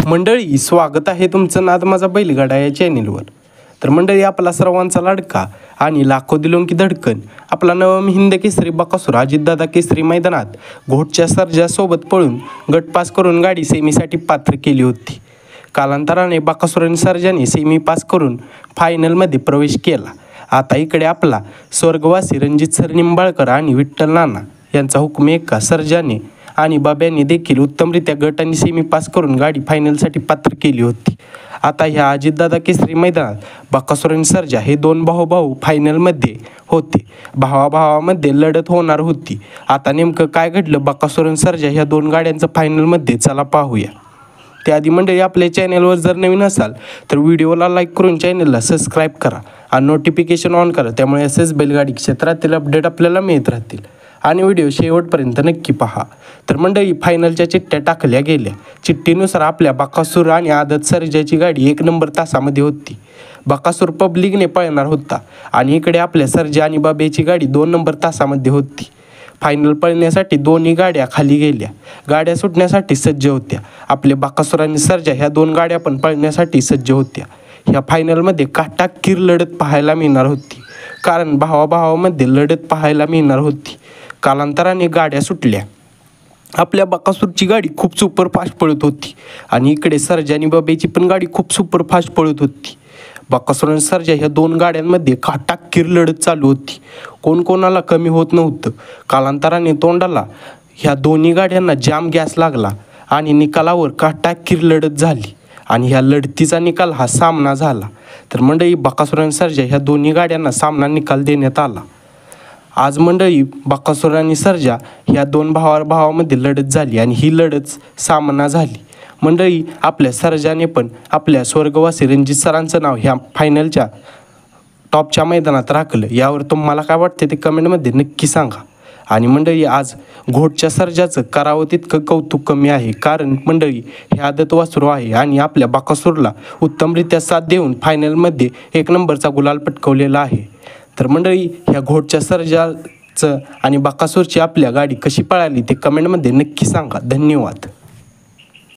मंडळी, स्वागत आहे तुमचं नाद माझा बैलगाडा या चॅनेलवर. तर मंडळी, आपला सर्वांचा लाडका आणि लाखो दिलों की धडकन आपला नवम हिंद केसरी बकासूर अजितदादा केसरी मैदानात घोटच्या सर्जासोबत पळून गट पास करून गाडी सेमीसाठी पात्र केली होती. कालांतराने बकासूर आणि सर्जाने सेमी पास करून फायनलमध्ये प्रवेश केला. आता इकडे आपला स्वर्गवासी रणजित सर निंबाळकर आणि विठ्ठल नाना यांचा हुकूम एका सर्जाने आणि बाब्यांनी देखील उत्तमरित्या गट आणि सेमी पास करून गाडी फायनलसाठी पात्र केली होती. आता ह्या अजितदादा केसरी मैदानात बकासूर आणि सर्जा हे दोन भाऊ फायनलमध्ये होते. भावाभावामध्ये लढत होणार होती. आता नेमकं काय घडलं बकासूर आणि सर्जा ह्या दोन गाड्यांचं फायनलमध्ये, चला पाहूया. त्याआधी मंडळी, आपल्या चॅनलवर जर नवीन असाल तर व्हिडिओला लाईक करून चॅनलला सबस्क्राईब करा आणि नोटिफिकेशन ऑन करा. त्यामुळे असेच बैलगाडी क्षेत्रातील अपडेट आपल्याला मिळत राहतील. आणि व्हिडिओ शेवटपर्यंत नक्की पहा. तर मंडळी, फायनलच्या चिठ्ठ्या टाकल्या गेल्या. चिठ्ठीनुसार आपल्या बकासूर आणि आदत सर्जाची गाडी 1 नंबर तासामध्ये होती. बकासूर पब्लिकने पळणार होता आणि इकडे आपल्या सर्जा आणि बाब्याची गाडी 2 नंबर तासामध्ये होती. फायनल पळण्यासाठी दोन्ही गाड्या खाली गेल्या. गाड्या सुटण्यासाठी सज्ज होत्या. आपले बकासूर आणि सर्जा ह्या दोन गाड्या पण पळण्यासाठी सज्ज होत्या. ह्या फायनलमध्ये काटाकीर लढत पाहायला मिळणार होती, कारण भावाभावामध्ये लढत पाहायला मिळणार होती. कालांतराने गाड्या सुटल्या. आपल्या बकासूरची गाडी खूप सुपरफास्ट पळत होती आणि इकडे सर्जा आणि बाब्याची पण गाडी खूप सुपरफास्ट पळत होती. बकासूर आणि सर्जा ह्या दोन गाड्यांमध्ये काटाकीर लढत चालू होती. कोण कोणाला कमी होत नव्हतं. कालांतराने तोंडाला ह्या दोन्ही गाड्यांना जाम गॅस लागला आणि निकालावर काटाकीर लढत झाली आणि ह्या लढतीचा निकाल हा सामना झाला. तर मंडळी, बकासूर आणि सर्जा ह्या दोन्ही गाड्यांना सामना निकाल देण्यात आला. आज मंडळी, बकासूर आणि सर्जा ह्या दोन भावामध्ये लढत झाली आणि ही लढत सामना झाली. मंडळी, आपल्या सर्जाने पण आपल्या स्वर्गवासी रणजित सरांचं नाव ह्या फायनलच्या टॉपच्या मैदानात राखलं. यावर तुम्हाला काय वाटते ते कमेंटमध्ये नक्की सांगा. आणि मंडळी, आज घोटच्या सर्जाचं करावं तितकं कौतुक कमी आहे, कारण मंडळी हे आदत वासरू आहे आणि आपल्या बकासूरला उत्तमरित्या साथ देऊन फायनलमध्ये 1 नंबरचा गुलाल पटकवलेला आहे. तर मंडळी, ह्या घोटच्या सर्जाचं आणि बकासूरची आपल्या गाडी कशी पळाली ते कमेंटमध्ये नक्की सांगा. धन्यवाद.